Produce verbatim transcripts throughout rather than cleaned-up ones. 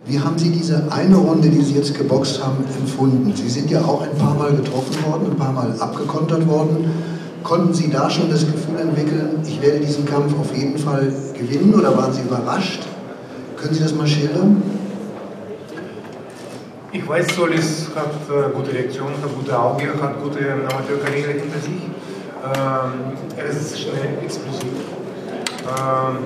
Wie haben Sie diese eine Runde, die Sie jetzt geboxt haben, empfunden? Sie sind ja auch ein paar Mal getroffen worden, ein paar Mal abgekontert worden. Konnten Sie da schon das Gefühl entwickeln, ich werde diesen Kampf auf jeden Fall gewinnen, oder waren Sie überrascht? Können Sie das mal schildern? Ich weiß, Solis hat äh, gute Reaktion, hat gute Augen, hat gute Amateurkarriere hinter sich. Ähm, er ist schnell, explosiv. Ähm,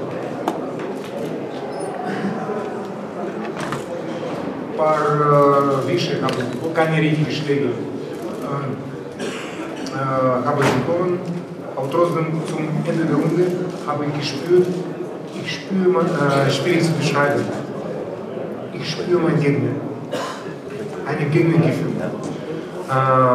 ein paar äh, Wische, haben keine richtigen Schläge. Ähm, äh, habe ich bekommen, aber trotzdem zum Ende der Runde habe ich gespürt, ich spüre, mein, äh, schwierig zu beschreiben, ich spüre meinen Gegner. Ein Gegnergefühl. Äh,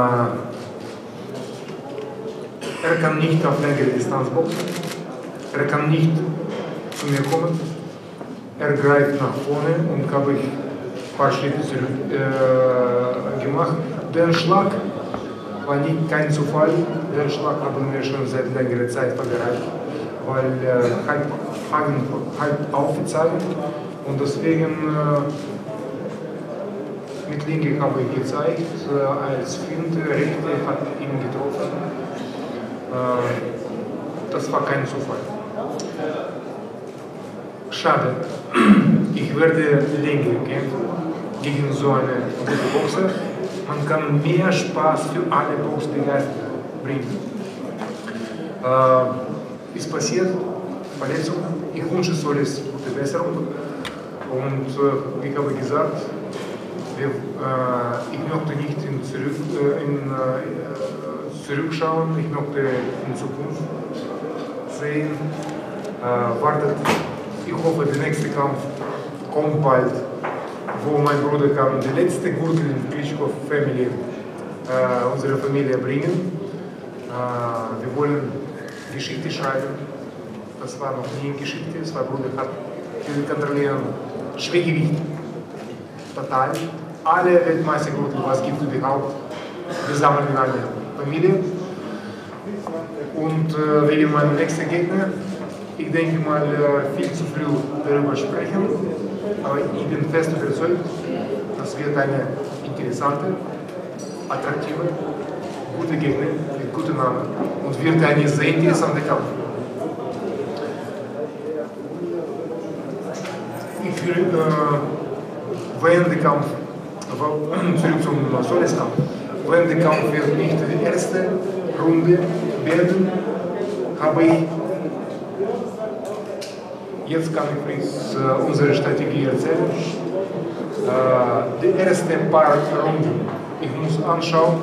er kann nicht auf längere Distanz boxen, er kann nicht zu mir kommen, er greift nach vorne und habe ich ein paar Schritte zurück äh, gemacht. Der Schlag war nicht kein Zufall, den Schlag haben wir schon seit längerer Zeit vorbereitet, weil er äh, halb, halb aufgezeigt und deswegen äh, mit Linke habe ich gezeigt, äh, als Finte, Rechte hat ihn getroffen. Äh, das war kein Zufall. Schade. Ich werde länger kämpfen gegen so eine gute Boxer. Man kann mehr Spaß für alle Boxbegeisterte bringen. Äh, ist passiert, Verletzung. Ich wünsche Solis gute Besserung. Und äh, wie habe ich gesagt, Wir, äh, ich möchte nicht in zurück, äh, in, äh, zurückschauen, ich möchte in Zukunft sehen. Äh, wartet, ich hoffe, der nächste Kampf kommt bald, wo mein Bruder kann die letzte Gürtel in Klitschko Family, äh, unsere Familie bringen. Äh, wir wollen Geschichte schreiben. Das war noch nie Geschichte. Zwei Brüder hat wir kontrollieren Schwergewicht. Total. Alle Weltmeistergürtel, was gibt es überhaupt, wir sammeln in einer Familie. Und äh, wegen meinem nächsten Gegner, ich denke mal, äh, viel zu früh darüber sprechen, aber ich bin fest überzeugt, das wird eine interessante, attraktive, gute Gegner mit gutem Namen und wird eine sehr interessante Kampf. Ich will, äh, wenn der Kampf, zurück zum Solis-Kampf, wenn der Kampf wird nicht die erste Runde werden, habe ich, jetzt kann ich uns äh, unsere Strategie erzählen. Äh, die ersten paar Runden, ich muss anschauen,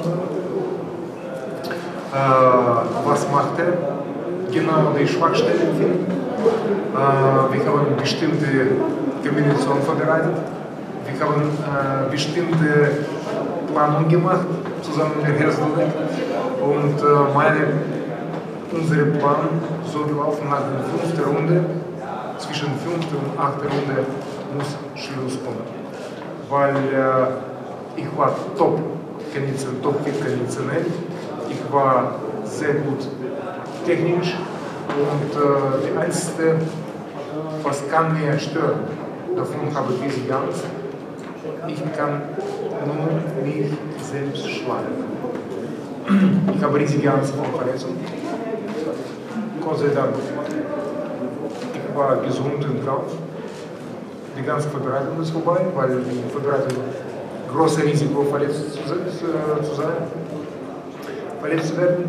äh, was macht er, genau die Schwachstellen finden. Äh, wir haben bestimmte Kombinationen vorbereitet. Wir haben äh, bestimmte Planung gemacht, zusammen mit Herrn Solek. Und äh, meine, unser Plan soll laufen nach der fünften Runde. Zwischen fünften und achten Runde muss Schluss kommen. Weil äh, ich war top, top konditionell, ich war sehr gut technisch und äh, die einzige, was kann mir stören, davon habe ich riesige Angst. Ich kann nur mich selbst schlagen. Ich habe riesige Angst vor Verletzung. Gott sei Dank, ich war gesund im Kampf. Die ganze Vorbereitung ist vorbei, weil die Vorbereitung großes Risiko, verletzt zu sein, verletzt zu werden.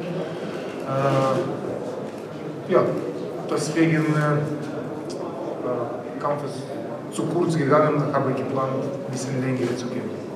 Äh, ja, deswegen äh, Kampf ist zu kurz gegangen, habe ich geplant, ein bisschen länger zu kämpfen.